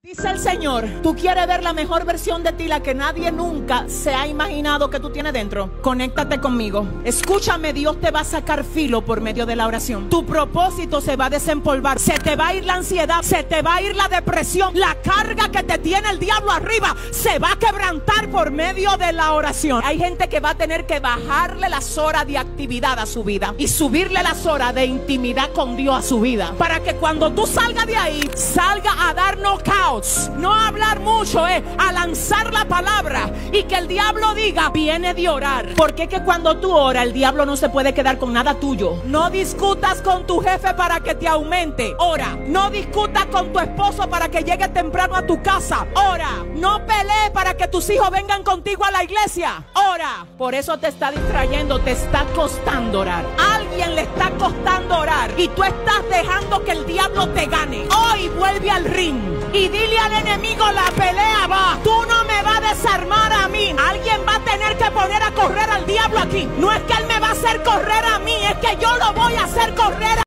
Dice el Señor, tú quieres ver la mejor versión de ti, la que nadie nunca se ha imaginado que tú tienes dentro. Conéctate conmigo. Escúchame, Dios te va a sacar filo por medio de la oración. Tu propósito se va a desempolvar. Se te va a ir la ansiedad, se te va a ir la depresión. La carga que te tiene el diablo arriba se va a quebrantar por medio de la oración. Hay gente que va a tener que bajarle las horas de actividad a su vida y subirle las horas de intimidad con Dios a su vida, para que cuando tú salgas de ahí, salga a dar knockout. No a hablar mucho, a lanzar la palabra y que el diablo diga, viene de orar. Porque es que cuando tú oras, el diablo no se puede quedar con nada tuyo. No discutas con tu jefe para que te aumente. Ora. No discutas con tu esposo para que llegue temprano a tu casa. Ora. No pelees para que tus hijos vengan contigo a la iglesia. Ora. Por eso te está distrayendo, te está costando orar. A alguien le está costando orar y tú estás dejando que el diablo te gane. Hoy vuelve al ring y dile al enemigo, la pelea va. Tú no me vas a desarmar a mí. Alguien va a tener que poner a correr al diablo aquí. No es que él me va a hacer correr a mí, es que yo lo voy a hacer correr a